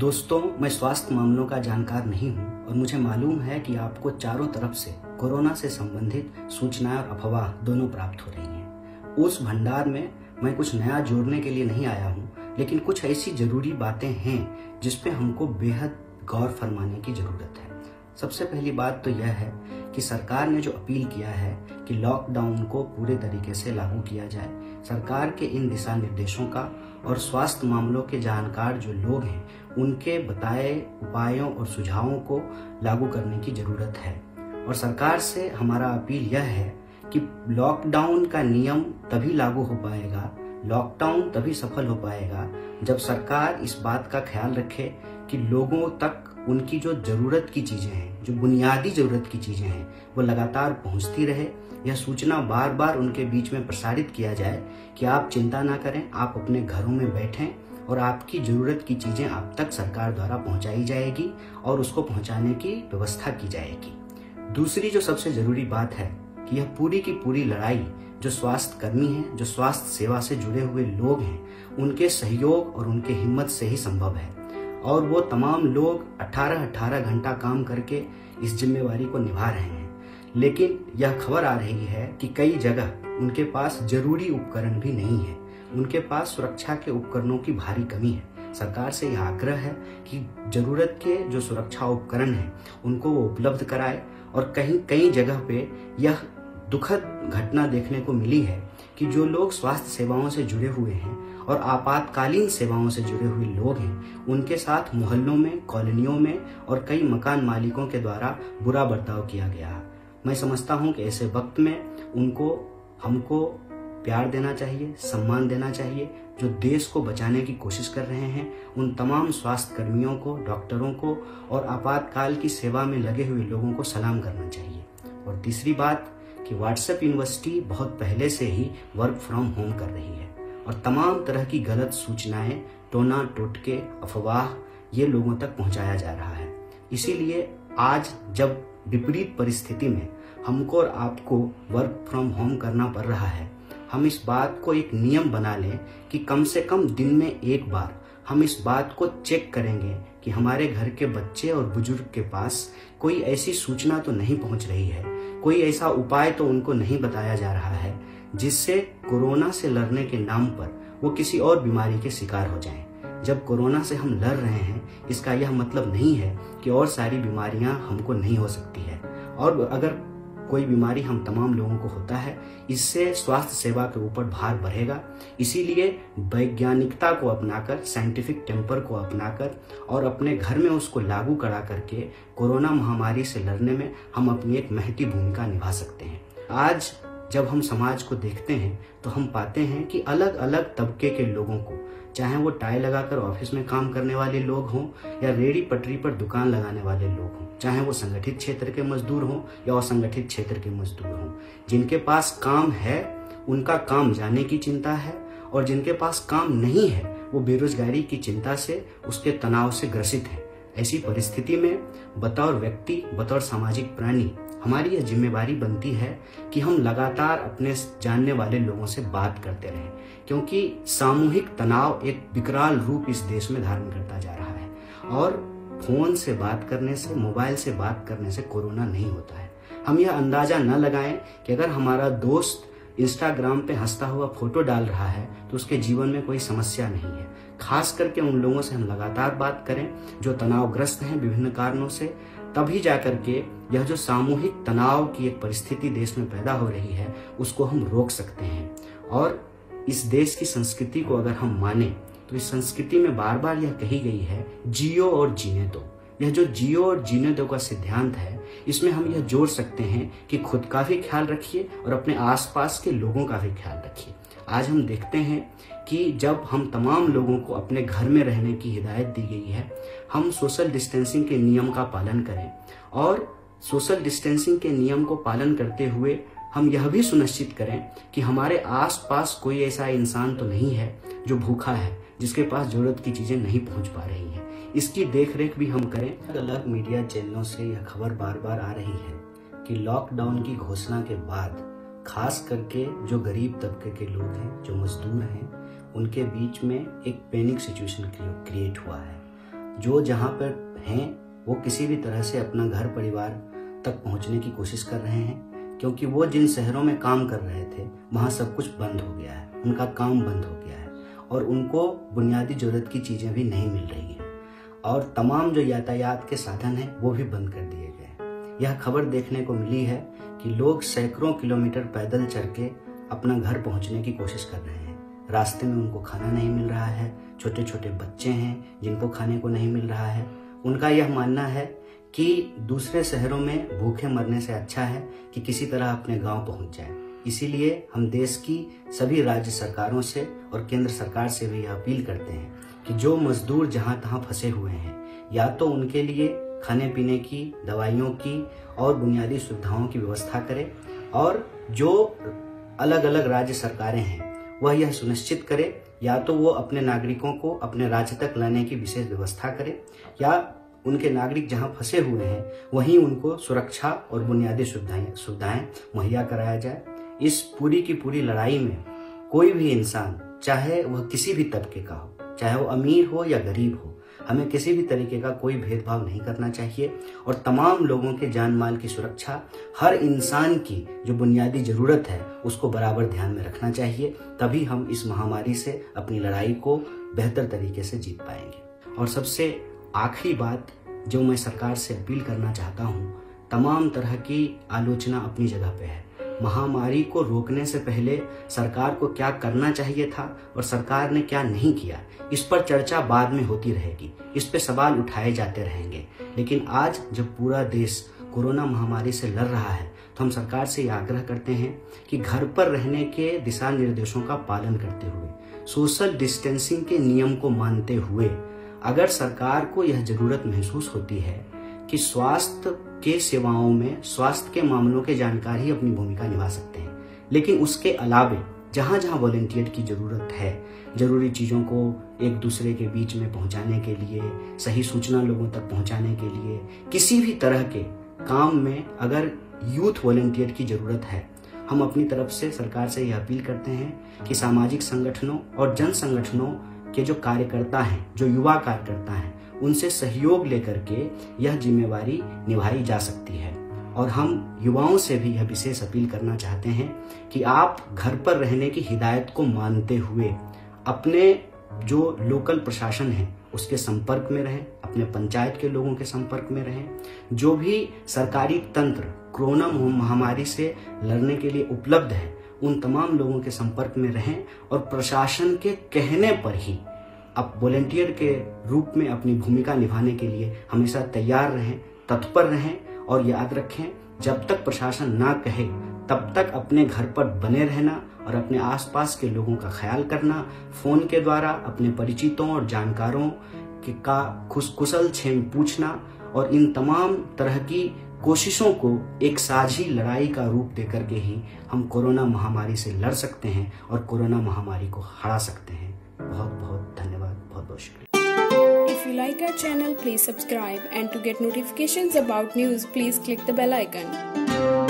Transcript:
दोस्तों, मैं स्वास्थ्य मामलों का जानकार नहीं हूं और मुझे मालूम है कि आपको चारों तरफ से कोरोना से संबंधित सूचनाएं और अफवाह दोनों प्राप्त हो रही हैं। उस भंडार में मैं कुछ नया जोड़ने के लिए नहीं आया हूं, लेकिन कुछ ऐसी जरूरी बातें हैं जिस पे हमको बेहद गौर फरमाने की जरूरत है। सबसे पहली बात तो यह है कि सरकार ने जो अपील किया है कि लॉकडाउन को पूरे तरीके से लागू किया जाए। सरकार के इन दिशा निर्देशों का और स्वास्थ्य मामलों के जानकार जो लोग हैं उनके बताए उपायों और सुझावों को लागू करने की जरूरत है। और सरकार से हमारा अपील यह है कि लॉकडाउन का नियम तभी लागू हो पाएगा, लॉकडाउन तभी सफल हो पाएगा जब सरकार इस बात का ख्याल रखे कि लोगों तक उनकी जो जरूरत की चीजें हैं, जो बुनियादी जरूरत की चीजें हैं, वो लगातार पहुंचती रहे। यह सूचना बार बार उनके बीच में प्रसारित किया जाए कि आप चिंता ना करें, आप अपने घरों में बैठें और आपकी जरूरत की चीजें आप तक सरकार द्वारा पहुंचाई जाएगी और उसको पहुंचाने की व्यवस्था की जाएगी। दूसरी जो सबसे जरूरी बात है कि यह पूरी की पूरी लड़ाई जो स्वास्थ्य कर्मी हैं, जो स्वास्थ्य सेवा से जुड़े हुए लोग हैं, उनके सहयोग और उनके हिम्मत से ही संभव है। और वो तमाम लोग 18-18 घंटा काम करके इस जिम्मेवारी को निभा रहे हैं। लेकिन यह खबर आ रही है कि कई जगह उनके पास जरूरी उपकरण भी नहीं है, उनके पास सुरक्षा के उपकरणों की भारी कमी है। सरकार से यह आग्रह है कि जरूरत के जो सुरक्षा उपकरण हैं उनको वो उपलब्ध कराए। और कई जगह पे यह दुखद घटना देखने को मिली है कि जो लोग स्वास्थ्य सेवाओं से जुड़े हुए हैं और आपातकालीन सेवाओं से जुड़े हुए लोग हैं, उनके साथ मोहल्लों में, कॉलोनियों में और कई मकान मालिकों के द्वारा बुरा बर्ताव किया गया है। मैं समझता हूं कि ऐसे वक्त में हमको प्यार देना चाहिए, सम्मान देना चाहिए। जो देश को बचाने की कोशिश कर रहे हैं उन तमाम स्वास्थ्य कर्मियों को, डॉक्टरों को और आपातकाल की सेवा में लगे हुए लोगों को सलाम करना चाहिए। और तीसरी बात कि व्हाट्सएप यूनिवर्सिटी बहुत पहले से ही वर्क फ्रॉम होम कर रही है और तमाम तरह की गलत सूचनाएं, टोना टोटके, अफवाह ये लोगों तक पहुंचाया जा रहा है। इसीलिए आज जब विपरीत परिस्थिति में हमको और आपको वर्क फ्रॉम होम करना पड़ रहा है, हम इस बात को एक नियम बना लें कि कम से कम दिन में एक बार हम इस बात को चेक करेंगे कि हमारे घर के बच्चे और बुजुर्ग के पास कोई ऐसी सूचना तो नहीं पहुंच रही है, कोई ऐसा उपाय तो उनको नहीं बताया जा रहा है जिससे कोरोना से लड़ने के नाम पर वो किसी और बीमारी के शिकार हो जाएं। जब कोरोना से हम लड़ रहे हैं, इसका यह मतलब नहीं है कि और सारी बीमारियां हमको नहीं हो सकती है। और अगर कोई बीमारी हम तमाम लोगों को होता है, इससे स्वास्थ्य सेवा के ऊपर भार बढ़ेगा। इसीलिए वैज्ञानिकता को अपनाकर, साइंटिफिक टेम्पर को अपनाकर और अपने घर में उसको लागू करा करके कोरोना महामारी से लड़ने में हम अपनी एक महती भूमिका निभा सकते हैं। आज जब हम समाज को देखते हैं तो हम पाते हैं कि अलग अलग तबके के लोगों को, चाहे वो टाई लगाकर ऑफिस में काम करने वाले लोग हों या रेडी पटरी पर दुकान लगाने वाले लोग हों, चाहे वो संगठित क्षेत्र के मजदूर हों या असंगठित क्षेत्र के मजदूर हों, जिनके पास काम है उनका काम जाने की चिंता है और जिनके पास काम नहीं है वो बेरोजगारी की चिंता से, उसके तनाव से ग्रसित है। ऐसी परिस्थिति में बतौर व्यक्ति, बतौर सामाजिक प्राणी हमारी यह जिम्मेवारी बनती है कि हम लगातार अपने जानने वाले लोगों से बात करते रहें, क्योंकि सामूहिक तनाव एक विकराल रूप इस देश में धारण करता जा रहा है। और फोन से बात करने से, मोबाइल से बात करने से कोरोना नहीं होता है। हम यह अंदाजा न लगाएं कि अगर हमारा दोस्त इंस्टाग्राम पे हंसता हुआ फोटो डाल रहा है तो उसके जीवन में कोई समस्या नहीं है। खास करके उन लोगों से हम लगातार बात करें जो तनावग्रस्त हैं विभिन्न कारणों से, तभी जाकर के यह जो सामूहिक तनाव की एक परिस्थिति देश में पैदा हो रही है उसको हम रोक सकते हैं। और इस देश की संस्कृति को अगर हम माने तो इस संस्कृति में बार बार यह कही गई है, जियो और जीने दो। यह जो जियो और जीने दो का सिद्धांत है, इसमें हम यह जोड़ सकते हैं कि खुद का भी ख्याल रखिए और अपने आसपास के लोगों का भी ख्याल रखिए। आज हम देखते हैं कि जब हम तमाम लोगों को अपने घर में रहने की हिदायत दी गई है, हम सोशल डिस्टेंसिंग के नियम का पालन करें और सोशल डिस्टेंसिंग के नियम को पालन करते हुए हम यह भी सुनिश्चित करें कि हमारे आसपास कोई ऐसा इंसान तो नहीं है जो भूखा है, जिसके पास जरूरत की चीजें नहीं पहुंच पा रही हैं। इसकी देखरेख भी हम करें। अलग अलग मीडिया चैनलों से यह खबर बार बार आ रही है कि लॉकडाउन की घोषणा के बाद खास करके जो गरीब तबके के लोग हैं, जो मजदूर हैं, उनके बीच में एक पैनिक सिचुएशन क्रिएट हुआ है। जो जहाँ पर हैं वो किसी भी तरह से अपना घर परिवार तक पहुँचने की कोशिश कर रहे हैं, क्योंकि वो जिन शहरों में काम कर रहे थे वहाँ सब कुछ बंद हो गया है, उनका काम बंद हो गया है और उनको बुनियादी जरूरत की चीज़ें भी नहीं मिल रही हैं और तमाम जो यातायात के साधन हैं वो भी बंद कर दिए गए हैं। यह खबर देखने को मिली है कि लोग सैकड़ों किलोमीटर पैदल चल के अपना घर पहुंचने की कोशिश कर रहे हैं। रास्ते में उनको खाना नहीं मिल रहा है, छोटे छोटे बच्चे हैं जिनको खाने को नहीं मिल रहा है। उनका यह मानना है कि दूसरे शहरों में भूखे मरने से अच्छा है कि किसी तरह अपने गांव पहुंच जाए। इसीलिए हम देश की सभी राज्य सरकारों से और केंद्र सरकार से भी अपील करते हैं कि जो मजदूर जहां तहां फंसे हुए हैं, या तो उनके लिए खाने पीने की, दवाइयों की और बुनियादी सुविधाओं की व्यवस्था करें, और जो अलग अलग राज्य सरकारें हैं वह यह सुनिश्चित करें या तो वो अपने नागरिकों को अपने राज्य तक लाने की विशेष व्यवस्था करें, या उनके नागरिक जहां फंसे हुए हैं वहीं उनको सुरक्षा और बुनियादी सुविधाएं मुहैया कराया जाए। इस पूरी की पूरी लड़ाई में कोई भी इंसान, चाहे वह किसी भी तबके का हो, चाहे वो अमीर हो या गरीब हो, हमें किसी भी तरीके का कोई भेदभाव नहीं करना चाहिए और तमाम लोगों के जान माल की सुरक्षा, हर इंसान की जो बुनियादी जरूरत है उसको बराबर ध्यान में रखना चाहिए। तभी हम इस महामारी से अपनी लड़ाई को बेहतर तरीके से जीत पाएंगे। और सबसे आखिरी बात जो मैं सरकार से अपील करना चाहता हूँ, तमाम तरह की आलोचना अपनी जगह पे है। महामारी को रोकने से पहले सरकार को क्या करना चाहिए था और सरकार ने क्या नहीं किया, इस पर चर्चा बाद में होती रहेगी, इस पे सवाल उठाए जाते रहेंगे। लेकिन आज जब पूरा देश कोरोना महामारी से लड़ रहा है तो हम सरकार से यह आग्रह करते हैं कि घर पर रहने के दिशा निर्देशों का पालन करते हुए, सोशल डिस्टेंसिंग के नियम को मानते हुए, अगर सरकार को यह जरूरत महसूस होती है कि स्वास्थ्य के सेवाओं में, स्वास्थ्य के मामलों के जानकार ही अपनी भूमिका निभा सकते हैं, लेकिन उसके अलावे जहां जहां वॉलंटियर की जरूरत है, जरूरी चीजों को एक दूसरे के बीच में पहुंचाने के लिए, सही सूचना लोगों तक पहुंचाने के लिए, किसी भी तरह के काम में अगर यूथ वॉलंटियर की जरूरत है, हम अपनी तरफ से सरकार से यह अपील करते हैं कि सामाजिक संगठनों और जन संगठनों के जो कार्यकर्ता हैं, जो युवा कार्यकर्ता हैं, उनसे सहयोग लेकर के यह जिम्मेवारी निभाई जा सकती है। और हम युवाओं से भी यह विशेष अपील करना चाहते हैं कि आप घर पर रहने की हिदायत को मानते हुए अपने जो लोकल प्रशासन है उसके संपर्क में रहें, अपने पंचायत के लोगों के संपर्क में रहें, जो भी सरकारी तंत्र कोरोना महामारी से लड़ने के लिए उपलब्ध है उन तमाम लोगों के संपर्क में रहें और प्रशासन के कहने पर ही अब वॉलंटियर के रूप में अपनी भूमिका निभाने के लिए हमेशा तैयार रहें, तत्पर रहें। और याद रखें, जब तक प्रशासन ना कहे तब तक अपने घर पर बने रहना और अपने आसपास के लोगों का ख्याल करना, फोन के द्वारा अपने परिचितों और जानकारों का कुशल क्षेम पूछना, और इन तमाम तरह की कोशिशों को एक साझी लड़ाई का रूप देकर के ही हम कोरोना महामारी से लड़ सकते हैं और कोरोना महामारी को हरा सकते हैं। बहुत बहुत धन्यवाद, बहुत बहुत शुक्रिया। If you like our channel, please subscribe, and to get notifications about news, please click the bell icon.